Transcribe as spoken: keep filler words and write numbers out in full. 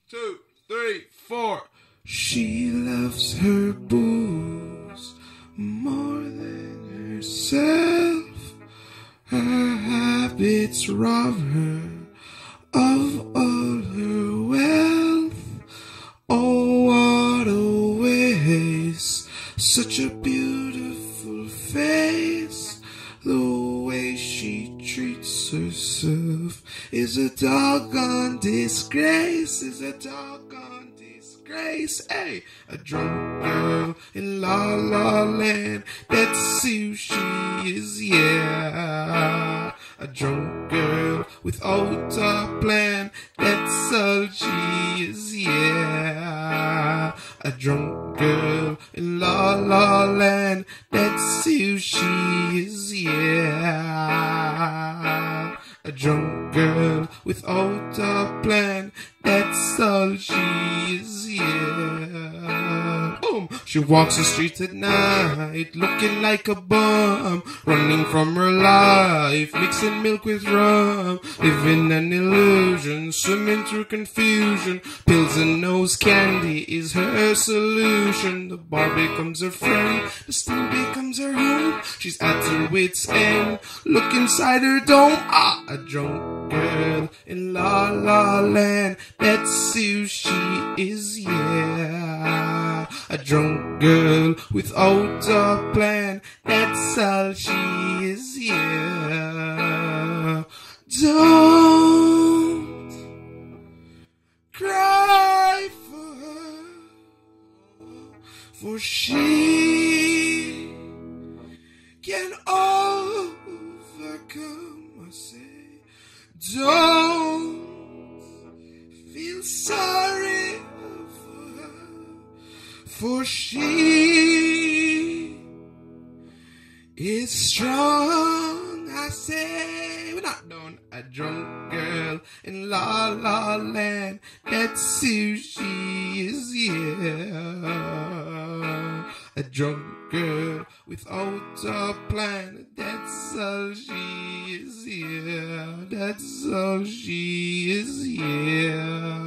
two, three, four. She loves her booze more than herself. Her habits rob her of all her wealth. Oh, what a waste. Such a beautiful face. The way she treats herself is a doggone disgrace. Is a doggone disgrace. Hey, a drunk girl in La La Land. That's who she is, yeah. A drunk girl with old top plan. That's all she is, yeah. A drunk girl in La La Land. That's who she is, yeah. A drunk girl with old top plan. That's all she is, yeah. Boom! She walks the streets at night, looking like a bum, running from her life, mixing milk with rum, living an illusion, swimming through confusion. Pills and nose candy is her solution. The bar becomes her friend, the steam becomes her home. She's at her wit's end, look inside her dome. Ah, a drunk girl in La La Land. That's who she is, yeah. A drunk girl with old top plan. That's all she is, yeah. Don't cry for her, for she can overcome. I say, don't feel sorry for her, for she is strong. I say, we're not done. A drunk girl in La La Land. That's who she is, yeah. A drunk girl with old top plan. That's all she is, yeah. That's all she is, yeah.